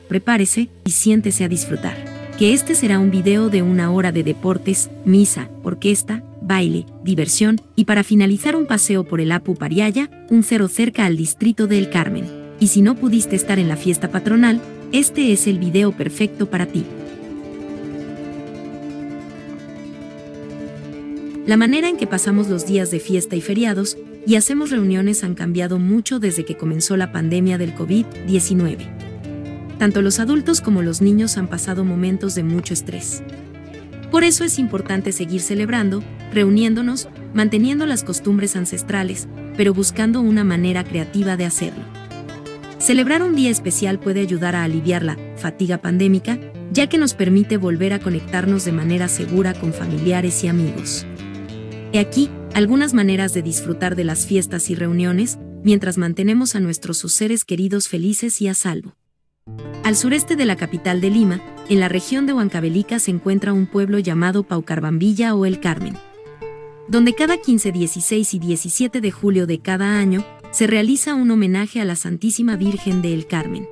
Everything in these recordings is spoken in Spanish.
prepárese y siéntese a disfrutar. Que este será un video de 1 hora de deportes, misa, orquesta, baile, diversión y para finalizar un paseo por el Apu Pariaya, un cerro cerca al distrito de El Carmen. Y si no pudiste estar en la fiesta patronal, este es el video perfecto para ti. La manera en que pasamos los días de fiesta y feriados y hacemos reuniones han cambiado mucho desde que comenzó la pandemia del COVID-19. Tanto los adultos como los niños han pasado momentos de mucho estrés. Por eso es importante seguir celebrando, reuniéndonos, manteniendo las costumbres ancestrales, pero buscando una manera creativa de hacerlo. Celebrar un día especial puede ayudar a aliviar la fatiga pandémica, ya que nos permite volver a conectarnos de manera segura con familiares y amigos. He aquí algunas maneras de disfrutar de las fiestas y reuniones, mientras mantenemos a nuestros seres queridos felices y a salvo. Al sureste de la capital de Lima, en la región de Huancavelica se encuentra un pueblo llamado Paucarbambilla o El Carmen, donde cada 15, 16 y 17 de julio de cada año se realiza un homenaje a la Santísima Virgen de El Carmen.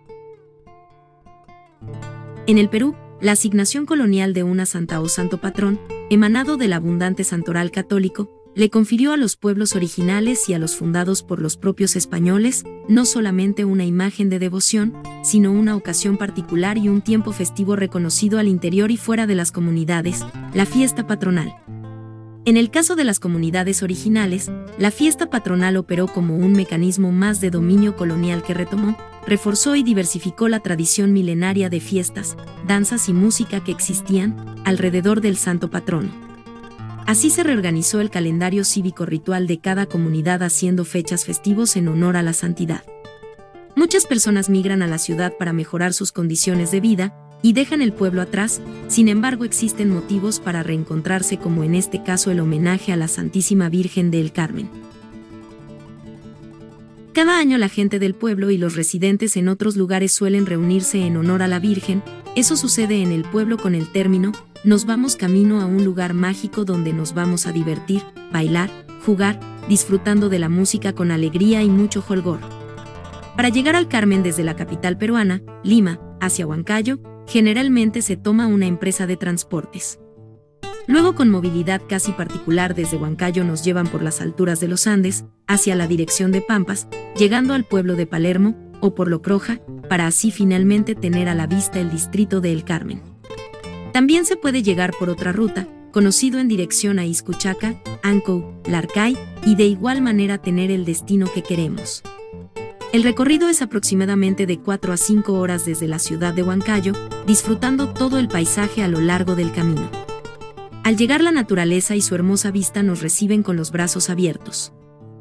En el Perú, la asignación colonial de una santa o santo patrón, emanado del abundante santoral católico, le confirió a los pueblos originales y a los fundados por los propios españoles, no solamente una imagen de devoción, sino una ocasión particular y un tiempo festivo reconocido al interior y fuera de las comunidades, la fiesta patronal. En el caso de las comunidades originales, la fiesta patronal operó como un mecanismo más de dominio colonial que retomó, reforzó y diversificó la tradición milenaria de fiestas, danzas y música que existían alrededor del santo patrono. Así se reorganizó el calendario cívico-ritual de cada comunidad haciendo fechas festivos en honor a la santidad. Muchas personas migran a la ciudad para mejorar sus condiciones de vida y dejan el pueblo atrás, sin embargo existen motivos para reencontrarse como en este caso el homenaje a la Santísima Virgen de El Carmen. Cada año la gente del pueblo y los residentes en otros lugares suelen reunirse en honor a la Virgen. Eso sucede en el pueblo con el término "nos vamos camino a un lugar mágico donde nos vamos a divertir, bailar, jugar, disfrutando de la música con alegría y mucho jolgor". Para llegar al Carmen desde la capital peruana, Lima, hacia Huancayo, generalmente se toma una empresa de transportes. Luego con movilidad casi particular desde Huancayo nos llevan por las alturas de los Andes, hacia la dirección de Pampas, llegando al pueblo de Palermo, o por Locroja, para así finalmente tener a la vista el distrito de El Carmen. También se puede llegar por otra ruta, conocido en dirección a Iscuchaca, Ancou, Larcay, y de igual manera tener el destino que queremos. El recorrido es aproximadamente de 4 a 5 horas desde la ciudad de Huancayo, disfrutando todo el paisaje a lo largo del camino. Al llegar la naturaleza y su hermosa vista nos reciben con los brazos abiertos.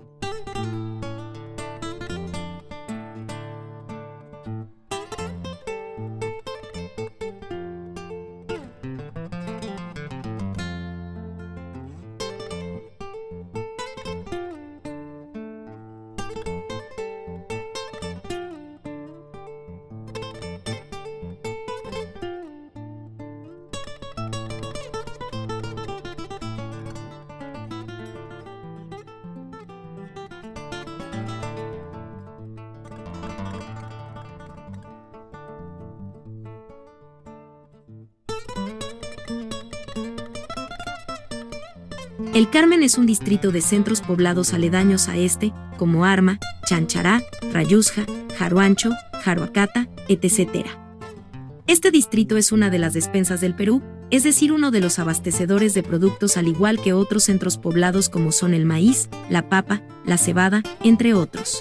El Carmen es un distrito de centros poblados aledaños a este, como Arma, Chanchará, Rayusja, Jaruancho, Jaruacata, etc. Este distrito es una de las despensas del Perú, es decir, uno de los abastecedores de productos al igual que otros centros poblados como son el maíz, la papa, la cebada, entre otros.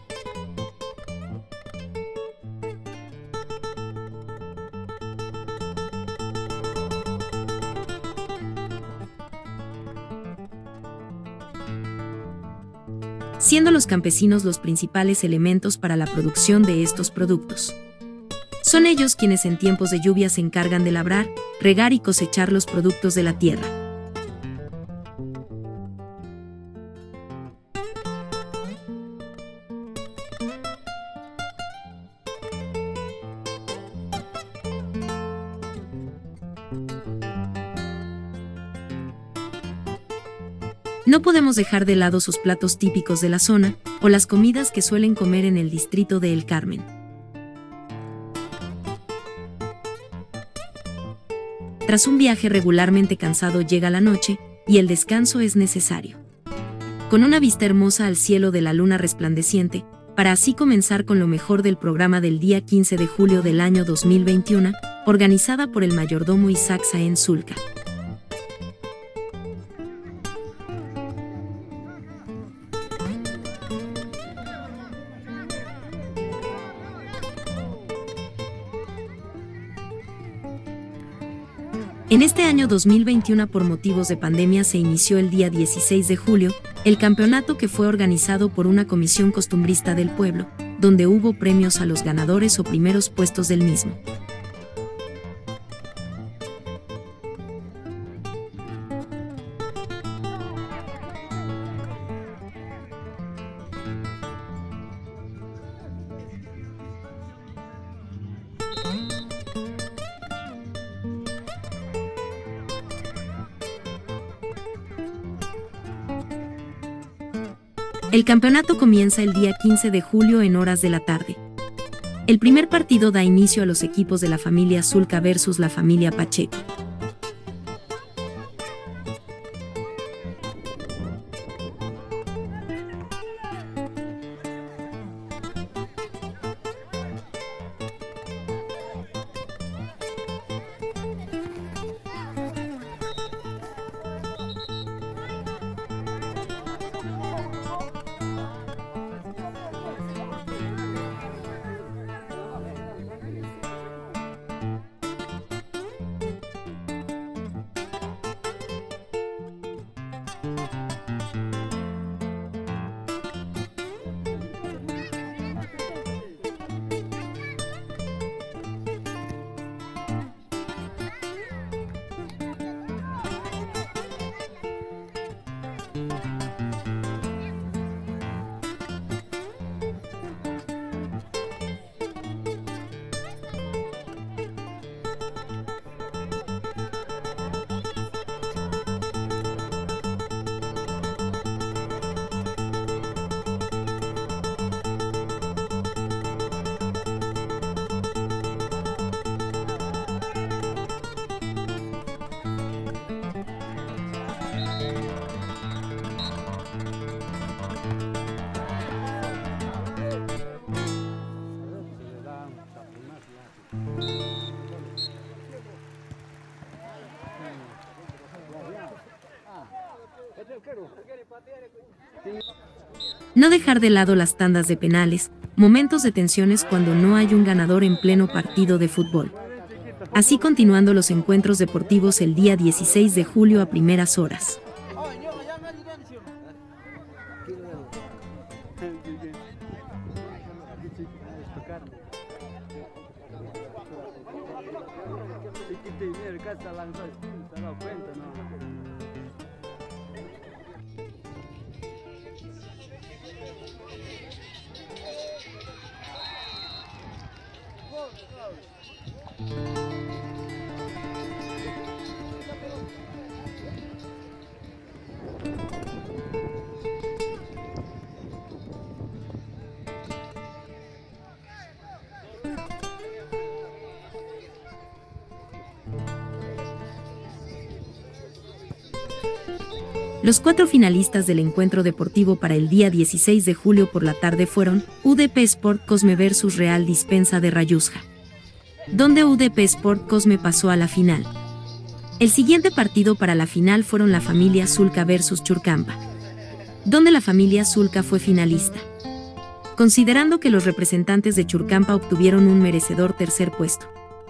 Siendo los campesinos los principales elementos para la producción de estos productos. Son ellos quienes en tiempos de lluvia se encargan de labrar, regar y cosechar los productos de la tierra. No podemos dejar de lado sus platos típicos de la zona, o las comidas que suelen comer en el distrito de El Carmen. Tras un viaje regularmente cansado llega la noche, y el descanso es necesario. Con una vista hermosa al cielo de la luna resplandeciente, para así comenzar con lo mejor del programa del día 15 de julio del año 2021, organizada por el mayordomo Isaac Sáenz Zulca. En este año 2021 por motivos de pandemia se inició el día 16 de julio, el campeonato que fue organizado por una comisión costumbrista del pueblo, donde hubo premios a los ganadores o primeros puestos del mismo. El campeonato comienza el día 15 de julio en horas de la tarde. El primer partido da inicio a los equipos de la familia Zulca versus la familia Pacheco. No dejar de lado las tandas de penales, momentos de tensiones cuando no hay un ganador en pleno partido de fútbol. Así continuando los encuentros deportivos el día 16 de julio a primeras horas. Los 4 finalistas del encuentro deportivo para el día 16 de julio por la tarde fueron UDP Sport Cosme versus Real Dispensa de Rayusja, donde UDP Sport Cosme pasó a la final. El siguiente partido para la final fueron la familia Zulca versus Churcampa, donde la familia Zulca fue finalista, considerando que los representantes de Churcampa obtuvieron un merecedor tercer puesto.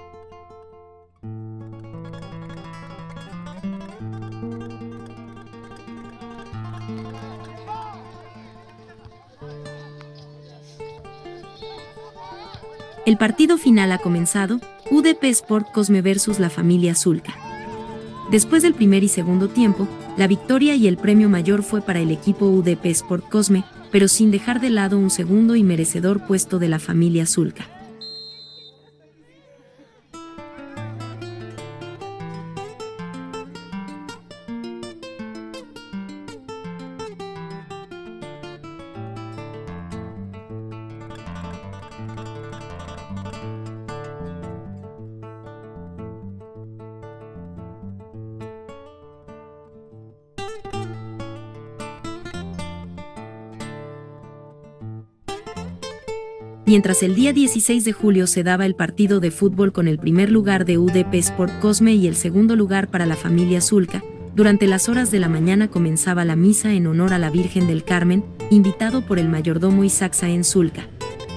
El partido final ha comenzado, UDP Sport Cosme versus la familia Zulca. Después del primer y segundo tiempo, la victoria y el premio mayor fue para el equipo UDP Sport Cosme, pero sin dejar de lado un segundo y merecedor puesto de la familia Zulca. Mientras el día 16 de julio se daba el partido de fútbol con el primer lugar de UDP Sport Cosme y el segundo lugar para la familia Zulca, durante las horas de la mañana comenzaba la misa en honor a la Virgen del Carmen, invitado por el mayordomo Isaac Sáenz Zulca.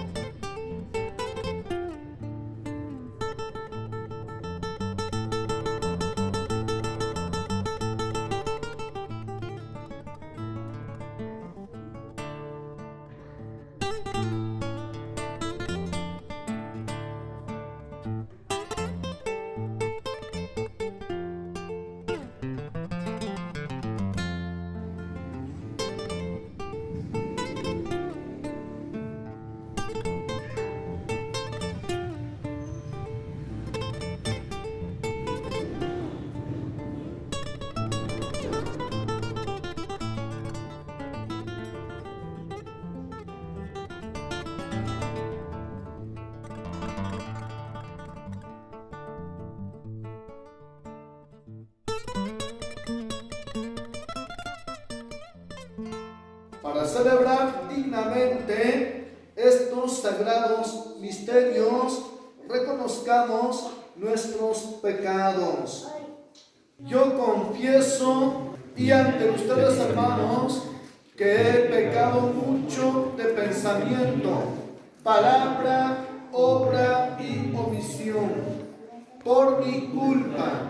Para celebrar dignamente estos sagrados misterios, reconozcamos nuestros pecados. Yo confieso y ante ustedes, hermanos, que he pecado mucho de pensamiento, palabra, obra y omisión, por mi culpa,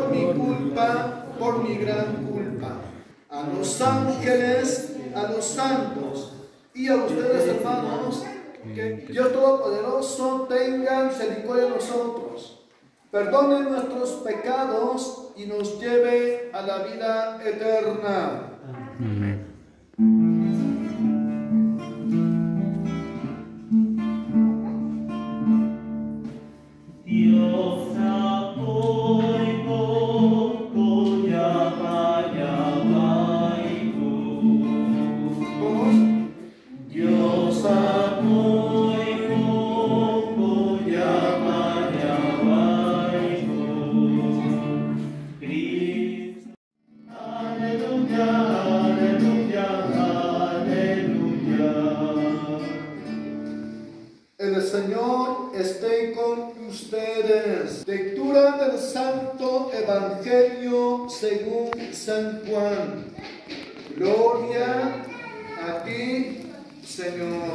por mi gran culpa. A los ángeles, a los santos y a ustedes, hermanos, que Dios Todopoderoso tenga misericordia de nosotros, perdone nuestros pecados y nos lleve a la vida eterna. Amén. El Señor esté con ustedes. Lectura del Santo Evangelio según San Juan. Gloria a ti, Señor.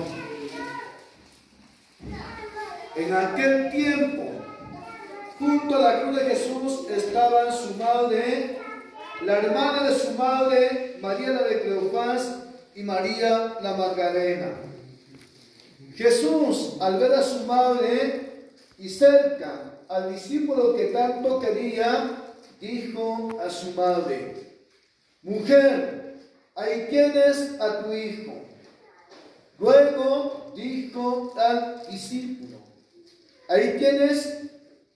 En aquel tiempo, junto a la cruz de Jesús estaba su madre, la hermana de su madre, María la de Cleofás y María la Magdalena. Jesús, al ver a su madre y cerca al discípulo que tanto quería, dijo a su madre: Mujer, ahí tienes a tu hijo. Luego dijo al discípulo: Ahí tienes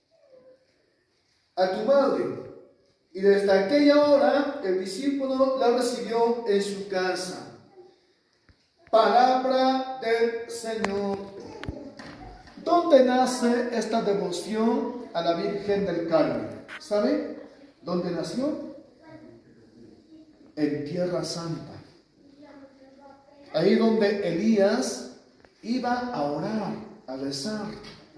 a tu madre. Y desde aquella hora el discípulo la recibió en su casa. Palabra del Señor. ¿Dónde nace esta devoción a la Virgen del Carmen? ¿Sabe dónde nació? En Tierra Santa. Ahí donde Elías iba a orar, a rezar.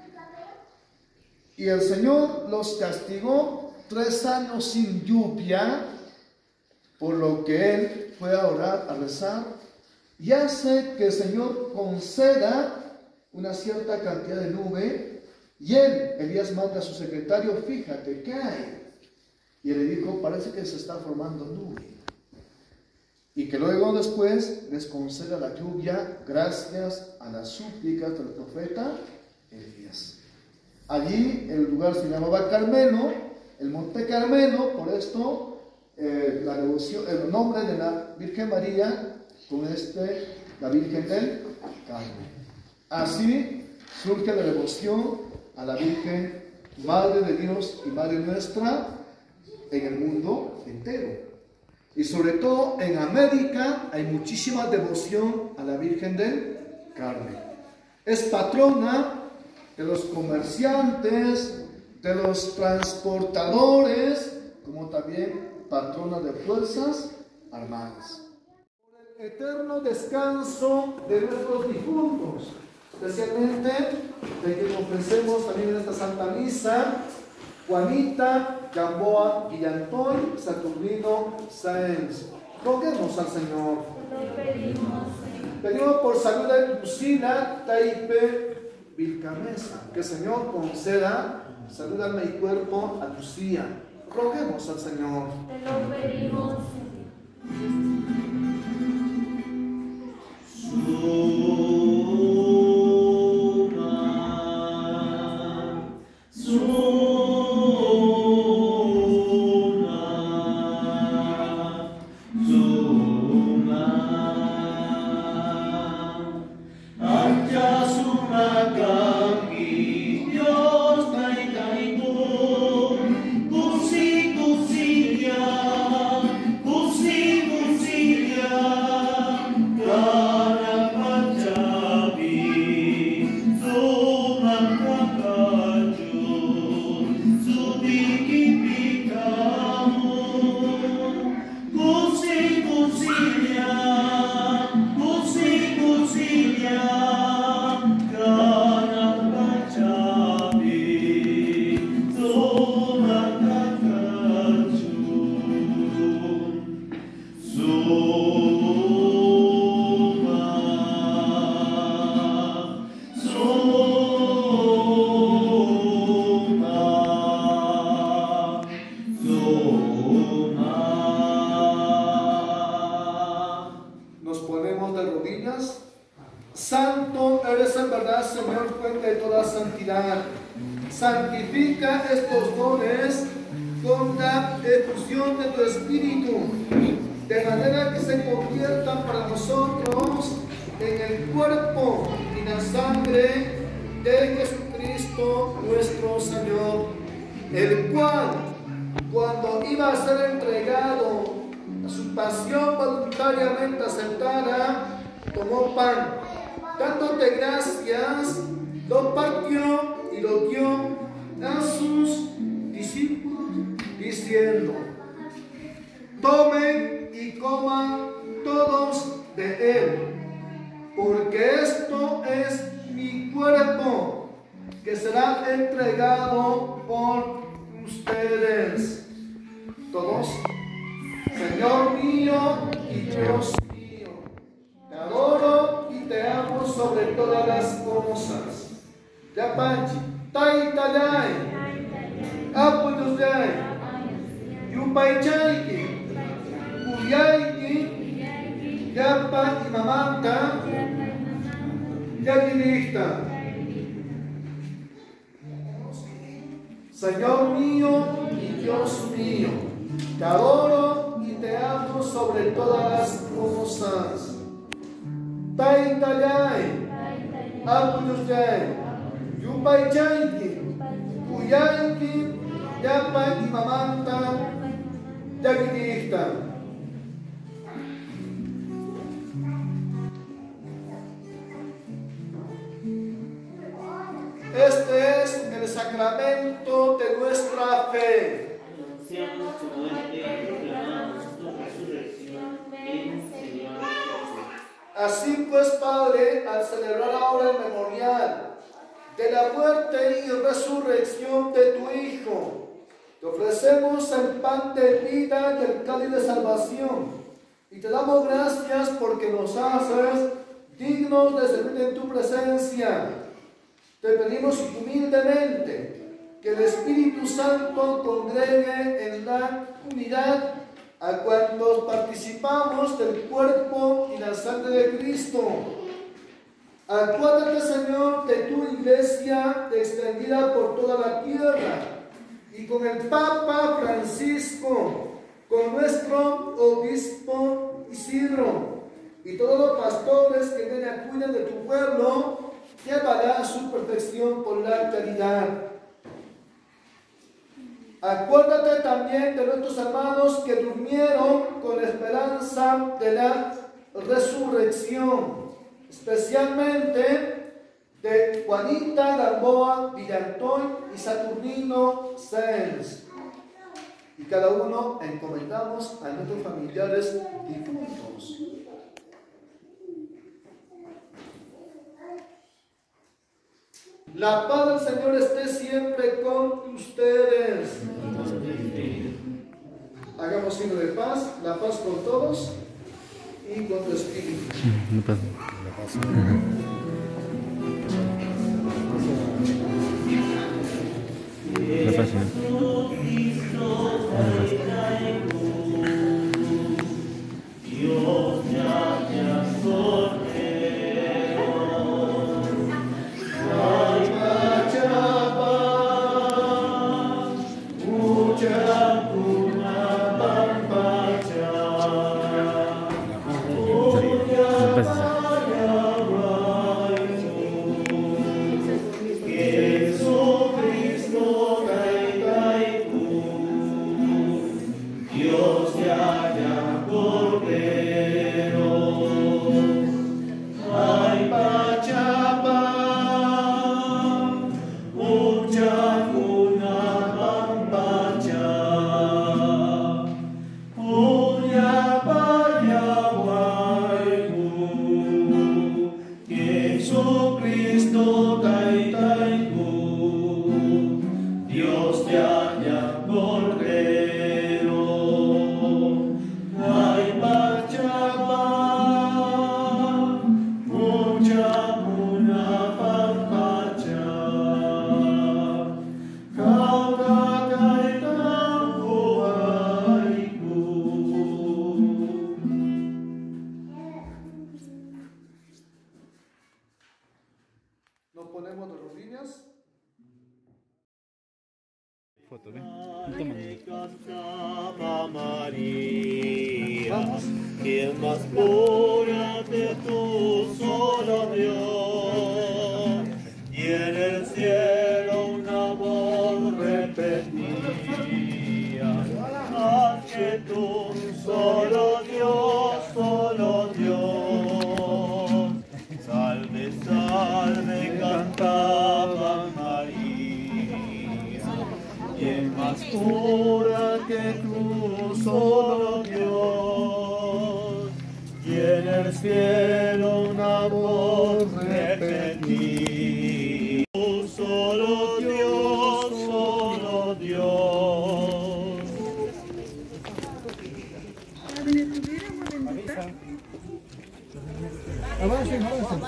Y el Señor los castigó 3 años sin lluvia, por lo que él fue a orar, a rezar. Y hace que el Señor conceda una cierta cantidad de nube. Y Elías manda a su secretario: fíjate, ¿qué hay? Y él le dijo: parece que se está formando nube. Y que luego después les conceda la lluvia gracias a las súplicas del profeta Elías. Allí el lugar se llamaba Carmelo, el monte Carmelo, por esto la devoción, el nombre de la Virgen María con la Virgen del Carmen. Así surge la devoción a la Virgen, Madre de Dios y Madre nuestra, en el mundo entero. Y sobre todo en América hay muchísima devoción a la Virgen del Carmen. Es patrona de los comerciantes, de los transportadores, como también patrona de fuerzas armadas. Por el eterno descanso de nuestros difuntos, especialmente de quien ofrecemos también en esta Santa Misa, Juanita Gamboa Villantoy, Saturnino Sáenz. Roguemos al Señor. Pedimos por salud de Lucila Taipe Vilcamesa, que el Señor conceda salud alma y cuerpo a Lucía. Roguemos al Señor. Te lo pedimos. Santo eres en verdad, Señor, fuente de toda santidad. Santifica estos dones con la efusión de tu Espíritu, de manera que se conviertan para nosotros en el cuerpo y la sangre de Jesucristo nuestro Señor, el cual, cuando iba a ser entregado a su pasión voluntariamente aceptada, tomó pan, dándote gracias, lo partió y lo dio a sus discípulos, diciendo: tomen y coman todos de él, porque esto es mi cuerpo, que será entregado por ustedes. Todos: Señor mío y Dios mío, te adoro y te amo sobre todas las cosas. Yapachi, Taitayay, Apuyusay, Yupaychayki, Uyayki, Yapa y Mamanta, Yagilista. Señor mío y Dios mío, te adoro y te amo sobre todas las cosas. Taitayay, Apuyusay, Yupaychayki, Uyayki, Yapa y Mamanta, Yagilista. Este es el sacramento de nuestra fe. Anunciamos tu muerte y proclamamos tu resurrección. Ven, Señor Jesús. Así pues, Padre, al celebrar ahora el memorial de la muerte y resurrección de tu Hijo, te ofrecemos el pan de vida y el cáliz de salvación, y te damos gracias porque nos haces dignos de servir en tu presencia. Te pedimos humildemente que el Espíritu Santo congregue en la unidad a cuantos participamos del cuerpo y la sangre de Cristo. Acuérdate, Señor, de tu iglesia extendida por toda la tierra, y con el Papa Francisco, con nuestro obispo Isidro, y todos los pastores que ven a cuidar de tu pueblo, llévala a su perfección por la caridad. Acuérdate también de nuestros hermanos que durmieron con la esperanza de la resurrección, especialmente de Juanita Gamboa Villantoy y Saturnino Sáenz. Y cada uno encomendamos a nuestros familiares difuntos. La paz del Señor esté siempre con ustedes. Hagamos signo de paz, la paz con todos y con tu espíritu. La paz. Dios ya te has Nos ponemos de rodillas. Foto, ¿ven? Cantaba María, quien más pura de tu solo Dios, y en el cielo una voz repetía, haz que tú, solo Dios, salve, salve, cantaba María, quien más pura que tú, solo Dios, y en el cielo una voz repetía, solo Dios, solo Dios. Avancen, avancen.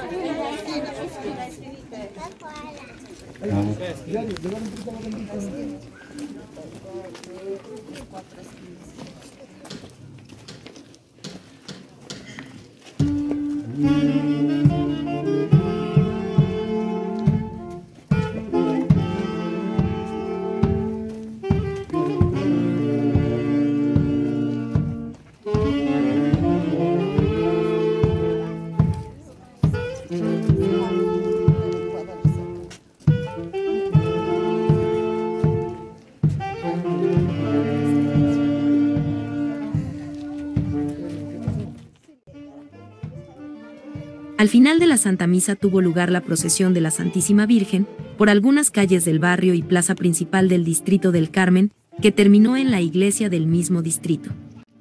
Al final de la Santa Misa tuvo lugar la procesión de la Santísima Virgen por algunas calles del barrio y plaza principal del distrito del Carmen, que terminó en la iglesia del mismo distrito.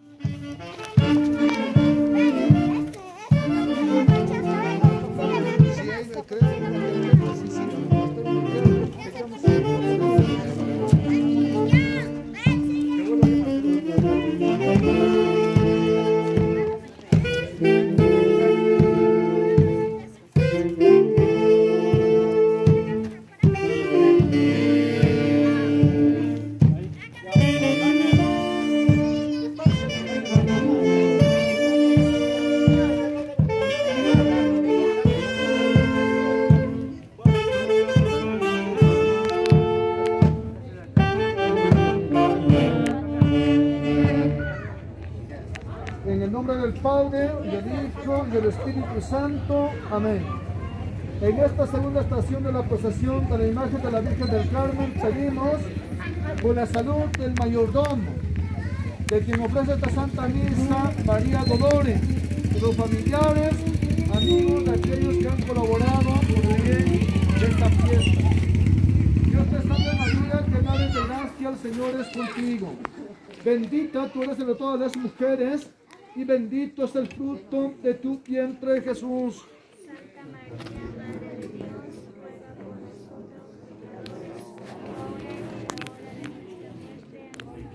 En el nombre del Padre, del Hijo y del Espíritu Santo. Amén. En esta segunda estación de la procesión de la imagen de la Virgen del Carmen, pedimos por la salud del mayordomo, de quien ofrece esta Santa Misa, María Dolores, de los familiares, amigos de aquellos que han colaborado por el bien de esta fiesta. Dios te salve María, llena de gracia, el Señor es contigo. Bendita tú eres entre todas las mujeres, y bendito es el fruto de tu vientre, Jesús.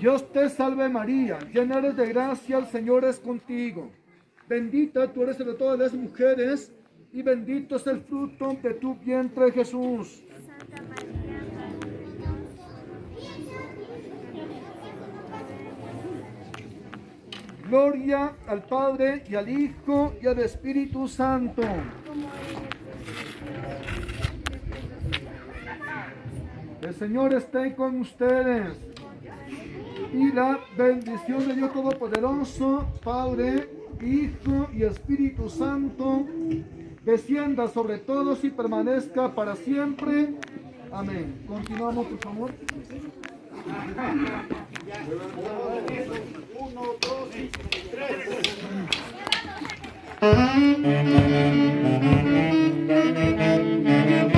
Dios te salve María, llena eres de gracia, el Señor es contigo. Bendita tú eres entre todas las mujeres y bendito es el fruto de tu vientre, Jesús. Santa María, Gloria al Padre y al Hijo y al Espíritu Santo. El Señor esté con ustedes. Y la bendición de Dios Todopoderoso, Padre, Hijo y Espíritu Santo, descienda sobre todos y permanezca para siempre. Amén. Continuamos, por favor. 1, 2, 3.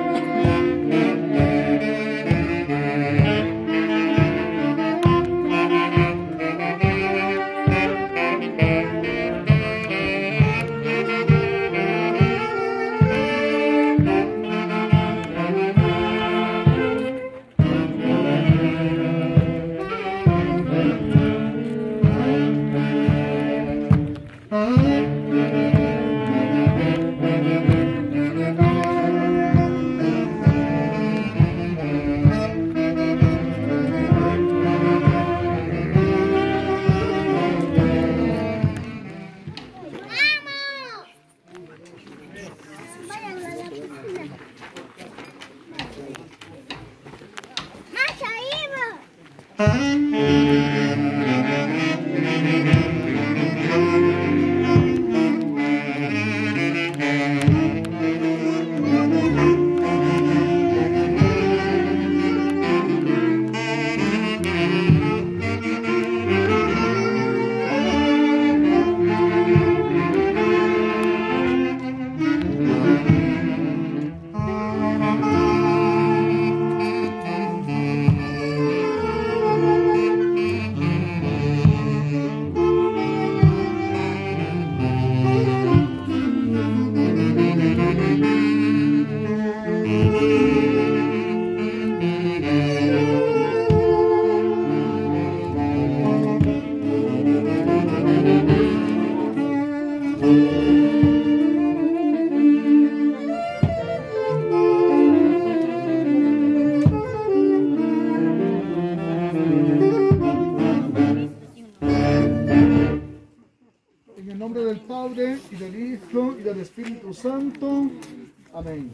Espíritu Santo. Amén.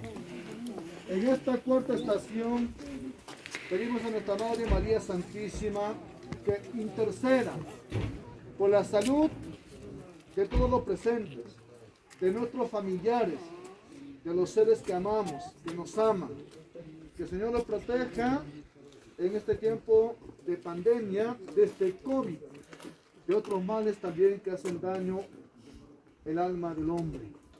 En esta cuarta estación pedimos a nuestra Madre María Santísima que interceda por la salud de todos los presentes, de nuestros familiares, de los seres que amamos, que nos aman. Que el Señor los proteja en este tiempo de pandemia, de este COVID, de otros males también que hacen daño el alma del hombre.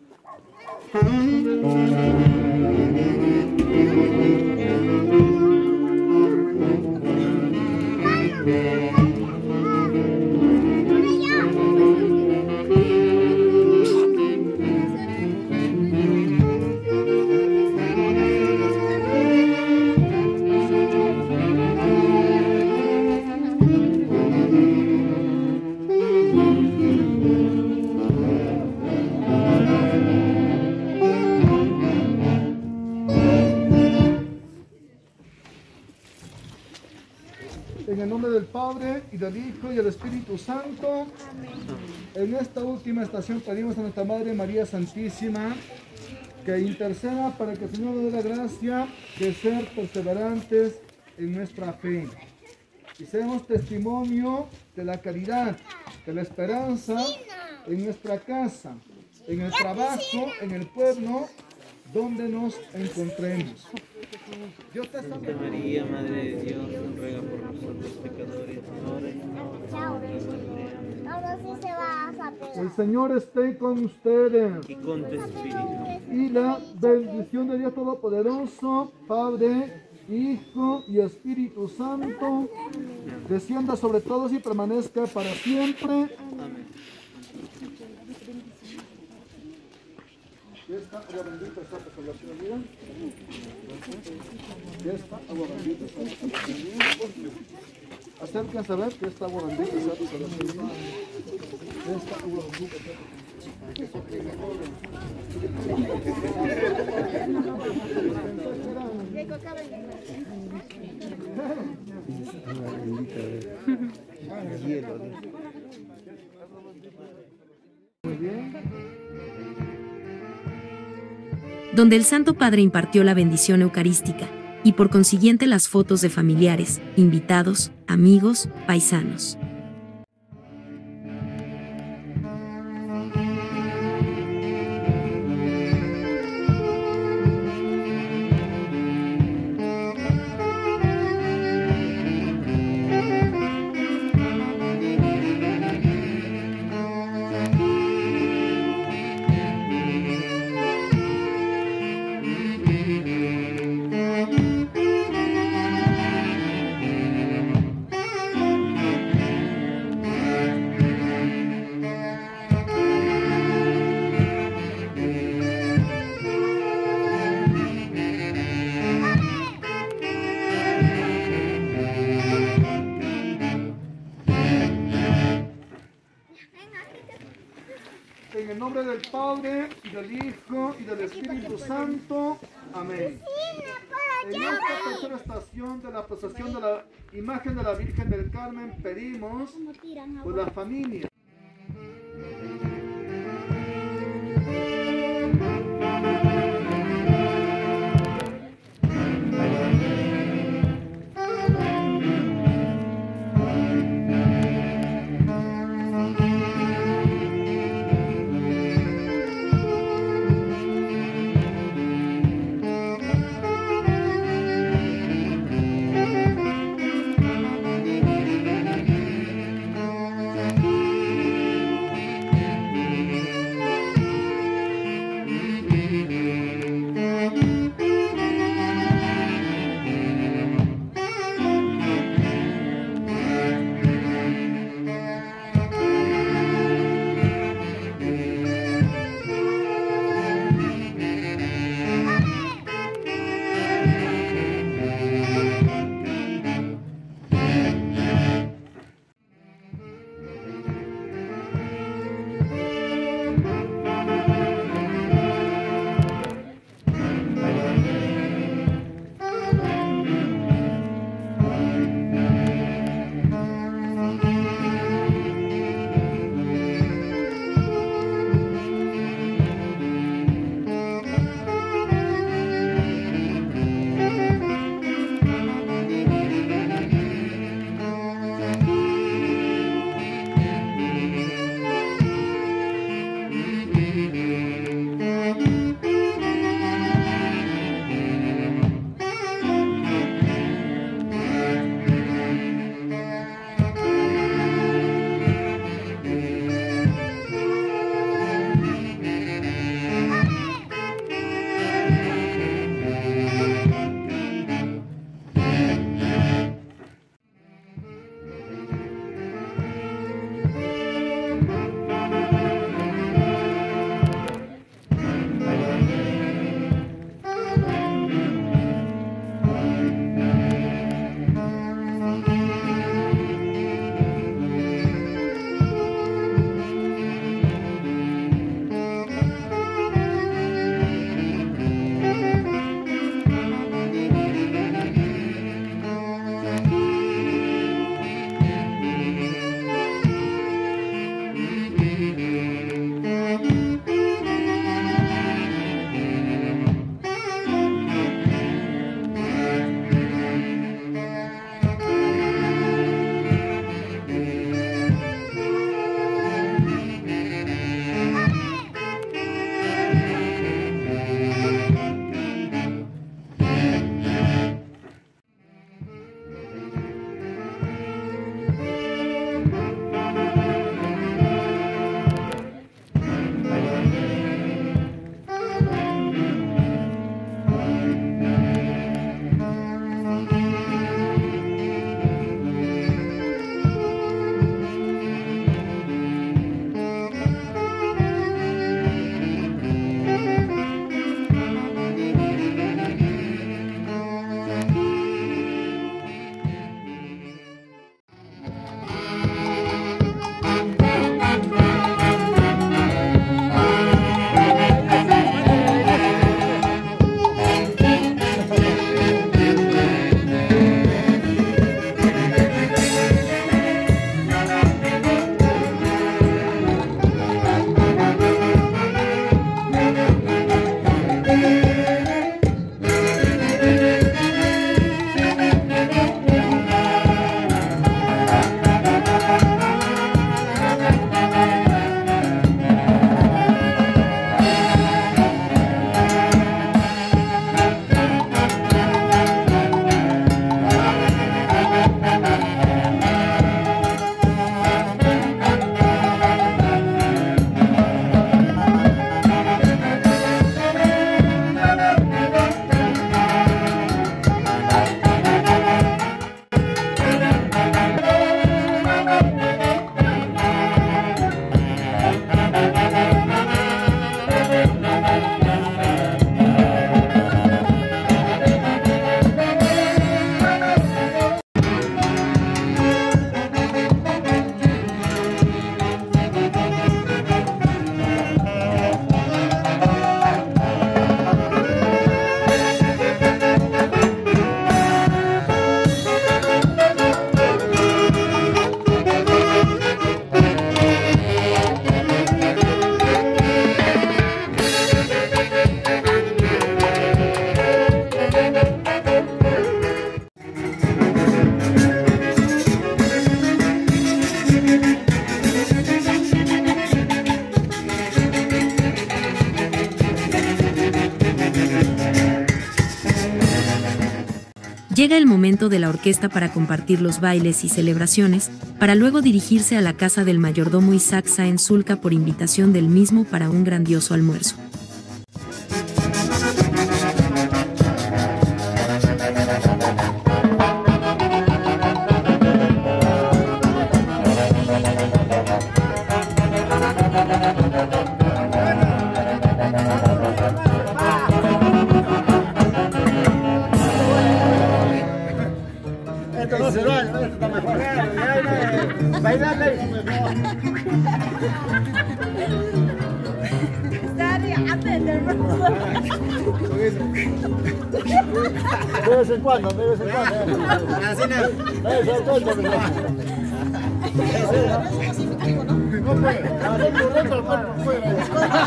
En el nombre del Padre, y del Hijo, y del Espíritu Santo. Amén. En esta última estación pedimos a nuestra Madre María Santísima que interceda para que el Señor nos dé la gracia de ser perseverantes en nuestra fe. Y seamos testimonio de la caridad, de la esperanza en nuestra casa, en el trabajo, en el pueblo, donde nos encontremos. Dios te salve María, Madre de Dios, ruega por nosotros pecadores, ahora y en la hora de nuestra muerte. Ahora sí se va a pegar. El Señor esté con ustedes. Y con tu espíritu. Y la bendición de Dios Todopoderoso, Padre, Hijo y Espíritu Santo, descienda sobre todos y permanezca para siempre. Amén. Y esta agua bendita está por salvación de vida. Y esta agua bendita está por salvación de vida. Acérquense a ver que esta borrandita se va. Esta borrandita. Muy bien. Donde el Santo Padre impartió la bendición eucarística, y por consiguiente las fotos de familiares, invitados, amigos, paisanos. En el nombre del Padre, y del Hijo, y del Espíritu Santo. Amén. En esta tercera estación de la procesión de la imagen de la Virgen del Carmen, pedimos por la familia. Llega el momento de la orquesta para compartir los bailes y celebraciones, para luego dirigirse a la casa del mayordomo Isaac Sáenz Zulca por invitación del mismo para un grandioso almuerzo. Esto no se va, esto está mejor. Bailando. De vez en cuando, de vez en cuando. Así no. De vez en cuando. No puede. Así correcto el cuerpo fuera.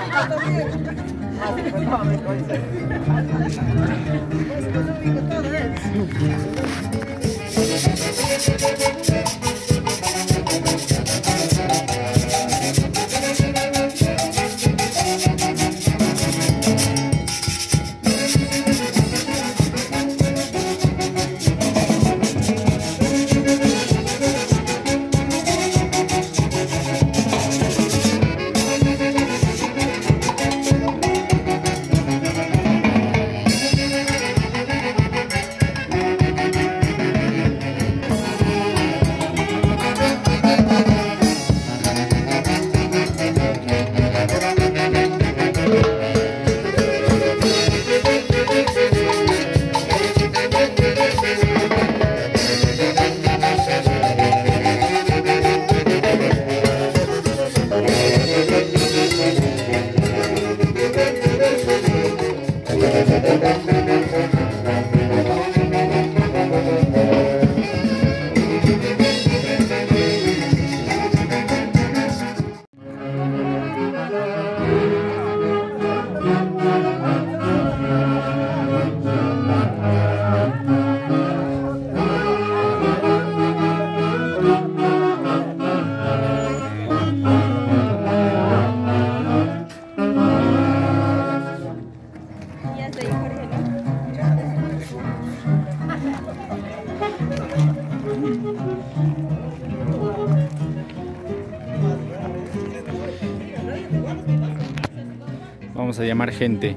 Vamos a llamar gente.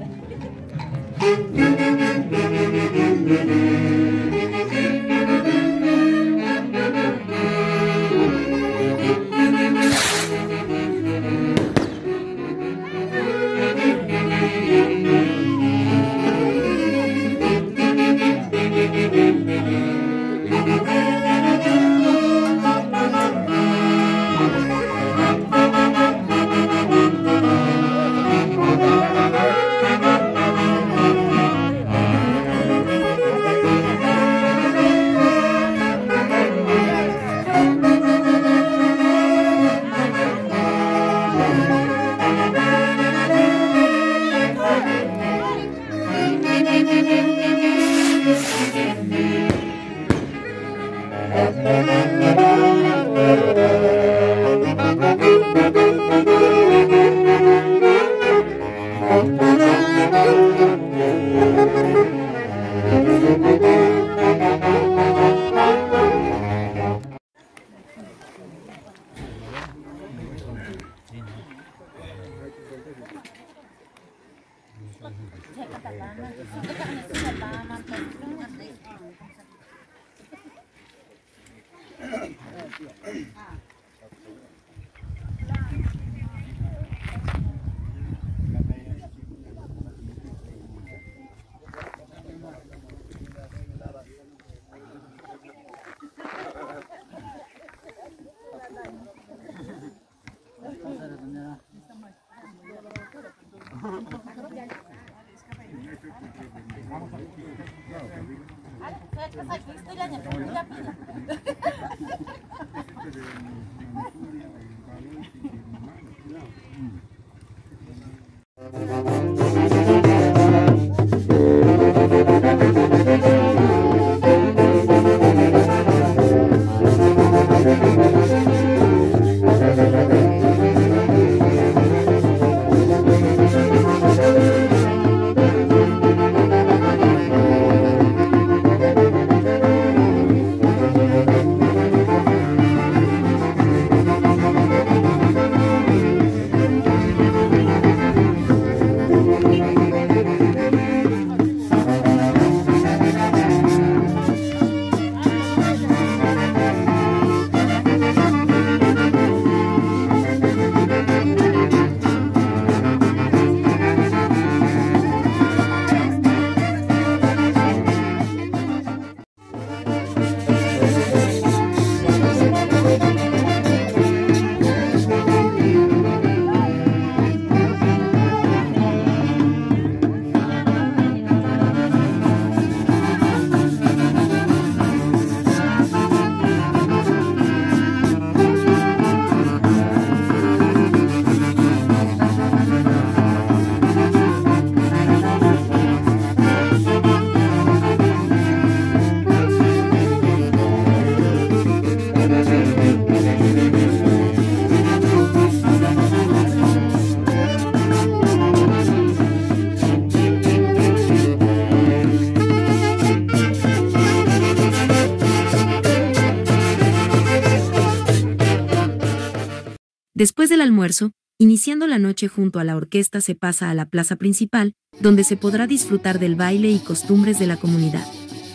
Después del almuerzo, iniciando la noche junto a la orquesta, se pasa a la plaza principal, donde se podrá disfrutar del baile y costumbres de la comunidad.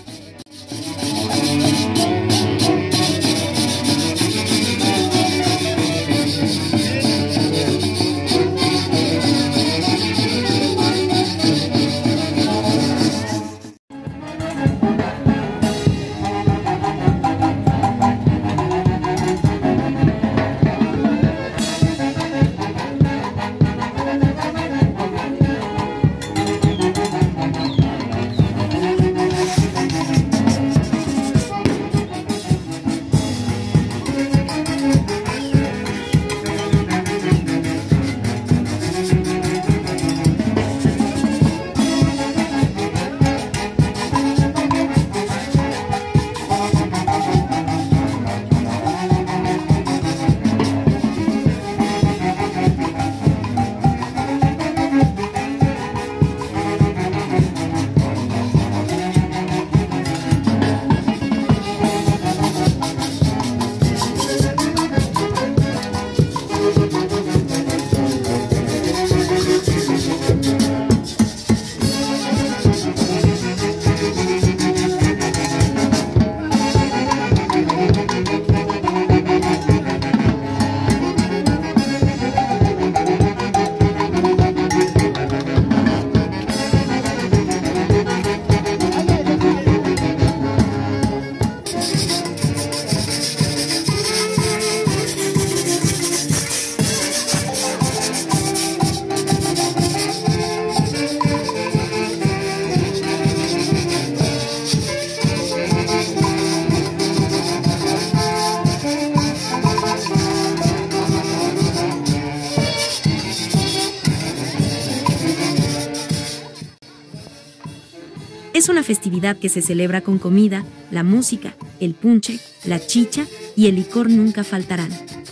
Es una festividad que se celebra con comida, la música, el punche, la chicha y el licor nunca faltarán.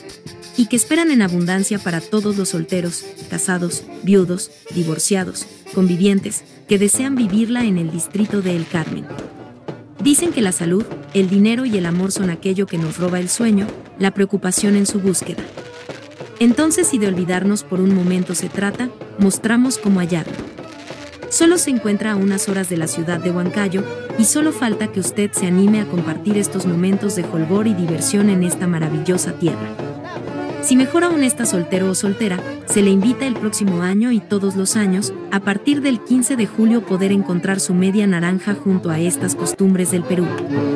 Y que esperan en abundancia para todos los solteros, casados, viudos, divorciados, convivientes, que desean vivirla en el distrito de El Carmen. Dicen que la salud, el dinero y el amor son aquello que nos roba el sueño, la preocupación en su búsqueda. Entonces, si de olvidarnos por un momento se trata, mostramos cómo hallarlo. Solo se encuentra a unas horas de la ciudad de Huancayo, y solo falta que usted se anime a compartir estos momentos de jolgor y diversión en esta maravillosa tierra. Si mejor aún está soltero o soltera, se le invita el próximo año y todos los años, a partir del 15 de julio, poder encontrar su media naranja junto a estas costumbres del Perú.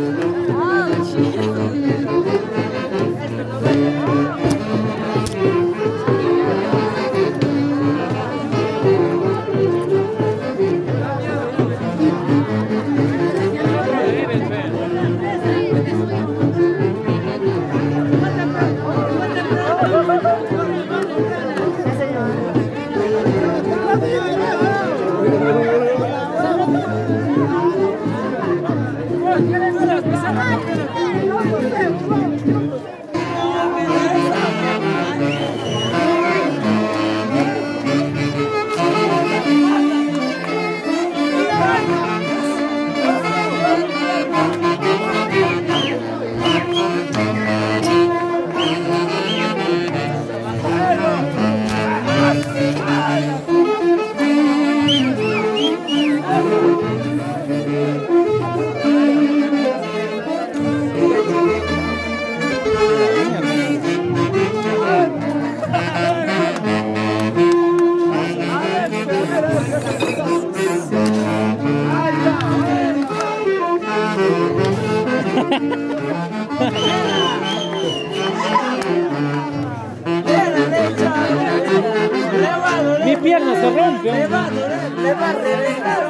Mi pierna se rompe. Le va a reventar.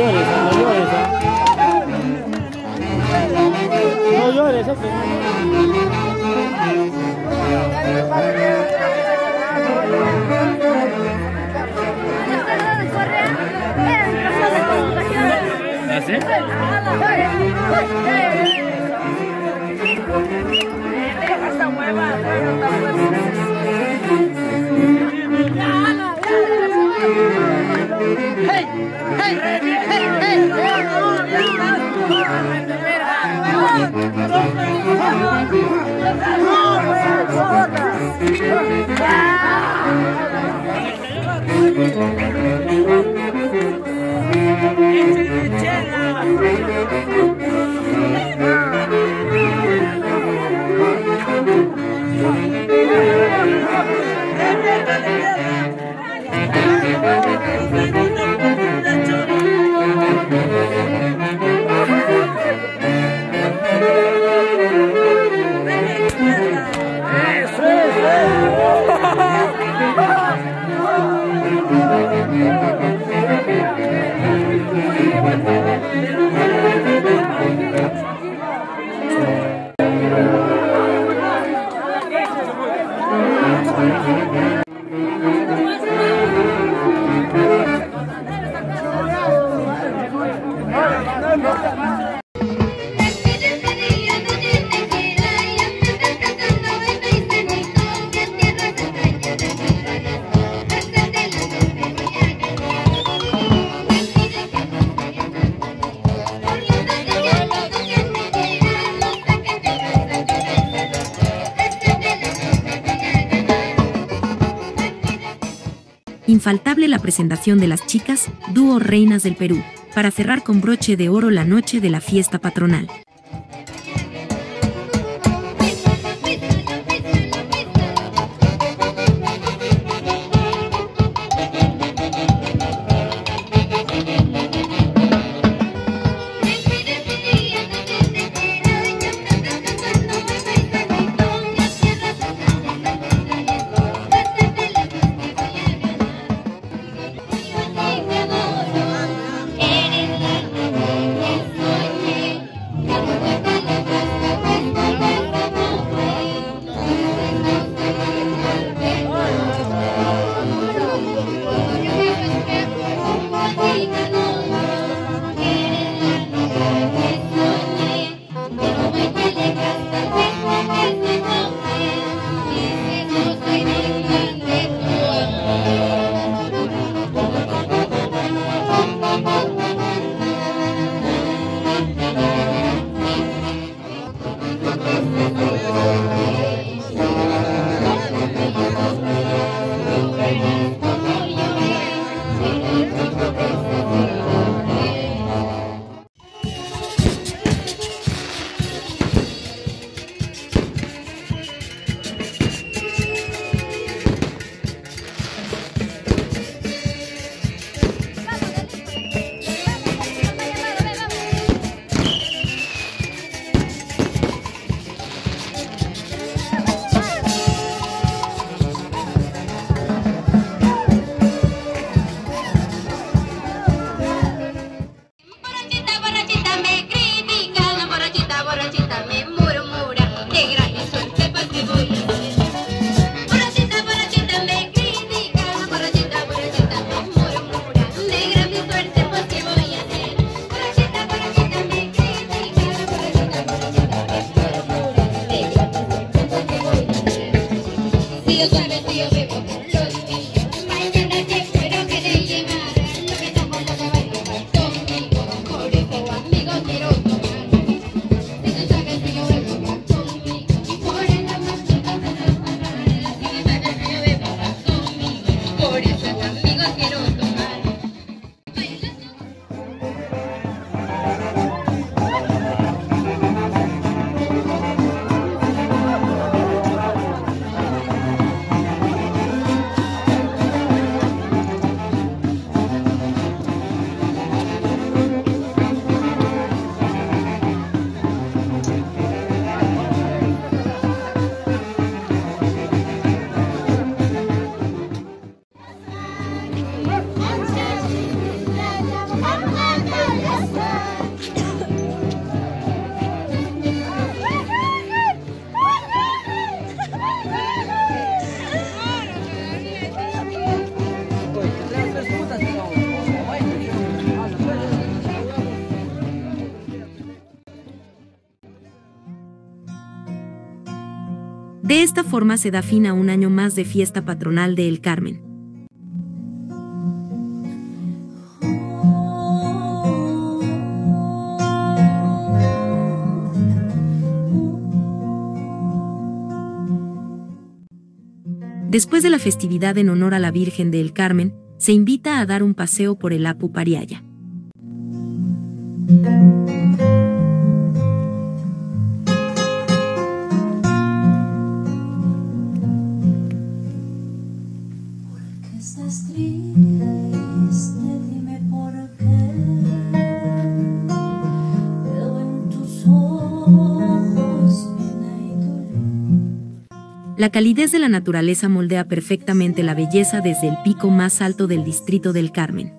llores, no llores, ¿ah? No llores, ¿eh? ¿Ah, sí? Infaltable la presentación de las chicas, dúo Reinas del Perú, para cerrar con broche de oro la noche de la fiesta patronal. esta forma se da fin a un año más de fiesta patronal de El Carmen. Después de la festividad en honor a la Virgen de El Carmen, se invita a dar un paseo por el Apu Pariaya. La calidez de la naturaleza moldea perfectamente la belleza desde el pico más alto del distrito del Carmen.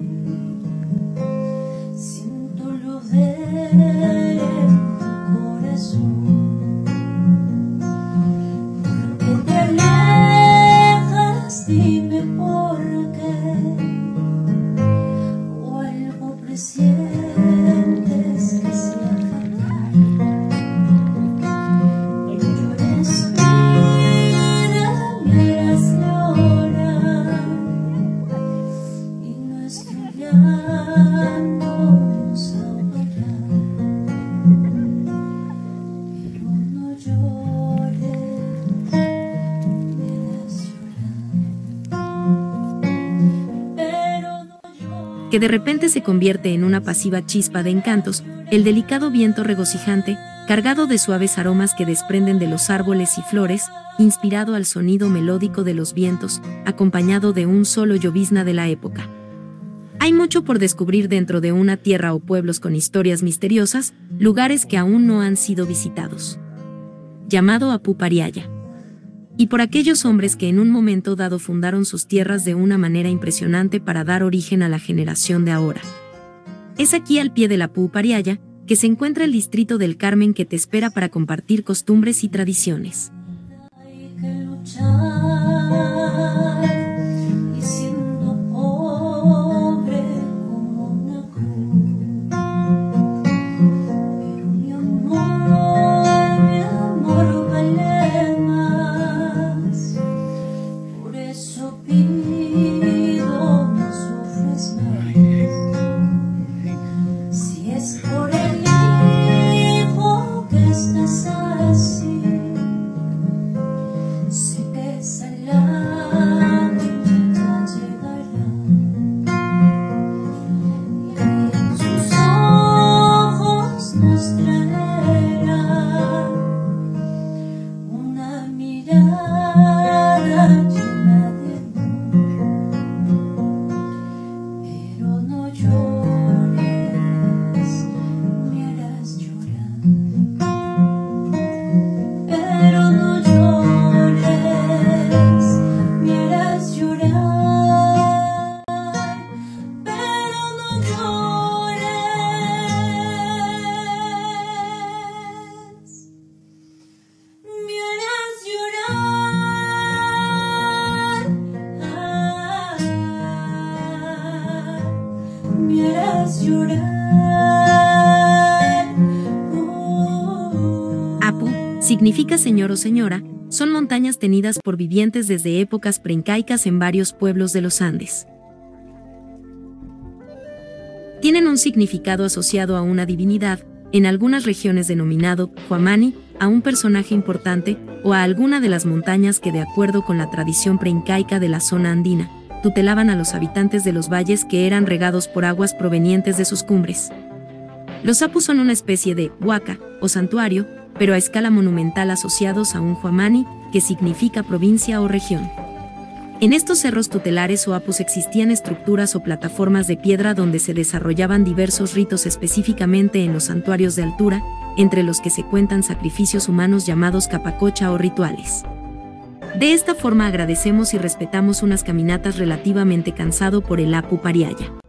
Que de repente se convierte en una pasiva chispa de encantos, el delicado viento regocijante, cargado de suaves aromas que desprenden de los árboles y flores, inspirado al sonido melódico de los vientos, acompañado de un solo llovizna de la época. Hay mucho por descubrir dentro de una tierra o pueblos con historias misteriosas, lugares que aún no han sido visitados. Llamado Apu Pariaya. Y por aquellos hombres que en un momento dado fundaron sus tierras de una manera impresionante para dar origen a la generación de ahora. Es aquí al pie del Apu Pariaya que se encuentra el distrito del Carmen que te espera para compartir costumbres y tradiciones. Apu significa señor o señora, son montañas tenidas por vivientes desde épocas preincaicas en varios pueblos de los Andes. Tienen un significado asociado a una divinidad, en algunas regiones denominado Huamani, a un personaje importante, o a alguna de las montañas que de acuerdo con la tradición preincaica de la zona andina, tutelaban a los habitantes de los valles que eran regados por aguas provenientes de sus cumbres. Los apus son una especie de huaca, o santuario, pero a escala monumental asociados a un huamani, que significa provincia o región. En estos cerros tutelares o apus existían estructuras o plataformas de piedra donde se desarrollaban diversos ritos específicamente en los santuarios de altura, entre los que se cuentan sacrificios humanos llamados capacocha o rituales. De esta forma agradecemos y respetamos unas caminatas relativamente cansado por el Apu Pariaya.